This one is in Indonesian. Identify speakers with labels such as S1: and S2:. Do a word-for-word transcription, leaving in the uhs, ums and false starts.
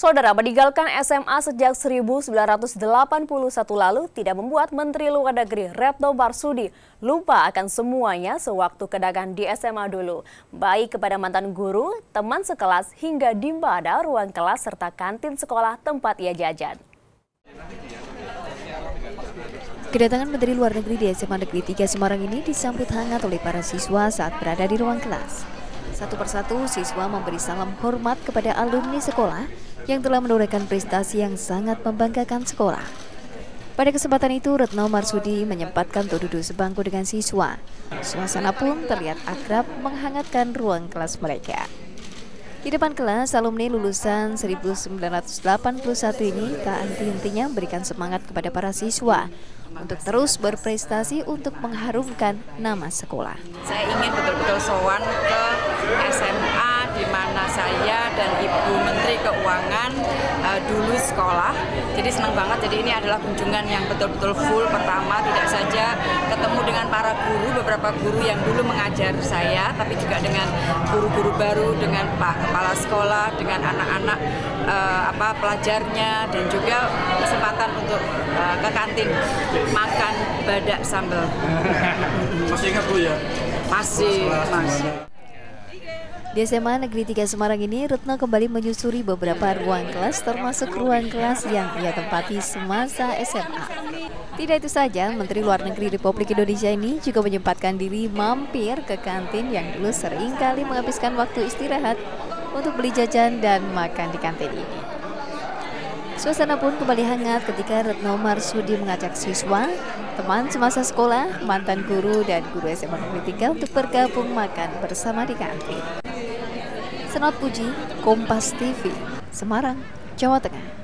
S1: Saudara, meninggalkan S M A sejak seribu sembilan ratus delapan puluh satu lalu tidak membuat Menteri Luar Negeri Retno Marsudi lupa akan semuanya sewaktu kedatangan di S M A dulu. Baik kepada mantan guru, teman sekelas, hingga dimbada ruang kelas serta kantin sekolah tempat ia jajan.
S2: Kedatangan Menteri Luar Negeri di S M A Negeri tiga Semarang ini disambut hangat oleh para siswa saat berada di ruang kelas. Satu persatu siswa memberi salam hormat kepada alumni sekolah yang telah menorehkan prestasi yang sangat membanggakan sekolah. Pada kesempatan itu, Retno Marsudi menyempatkan untuk duduk sebangku dengan siswa. Suasana pun terlihat akrab menghangatkan ruang kelas mereka. Di depan kelas, alumni lulusan seribu sembilan ratus delapan puluh satu ini tak henti-hentinya memberikan semangat kepada para siswa untuk terus berprestasi untuk mengharumkan nama sekolah.
S3: Saya ingin betul-betul sowan ke S M A di mana saya dan Ibu Menteri Keuangan uh, dulu sekolah. Jadi senang banget. Jadi ini adalah kunjungan yang betul-betul full. Pertama, tidak saja ketemu dengan para guru, beberapa guru yang dulu mengajar saya, tapi juga dengan guru-guru baru, dengan Pak Kepala Sekolah, dengan anak-anak uh, apa pelajarnya, dan juga kesempatan untuk uh, ke kantin makan badak sambal.
S4: Masih ingat Bu ya?
S3: Masih, Mas.
S2: Di S M A Negeri tiga Semarang ini, Retno kembali menyusuri beberapa ruang kelas termasuk ruang kelas yang ia tempati semasa S M A. Tidak itu saja, Menteri Luar Negeri Republik Indonesia ini juga menyempatkan diri mampir ke kantin yang dulu sering kali menghabiskan waktu istirahat untuk beli jajan dan makan di kantin ini. Suasana pun kembali hangat ketika Retno Marsudi mengajak siswa, teman semasa sekolah, mantan guru, dan guru S M A Negeri tiga untuk bergabung makan bersama di kantin. Senot Puji, Kompas T V, Semarang, Jawa Tengah.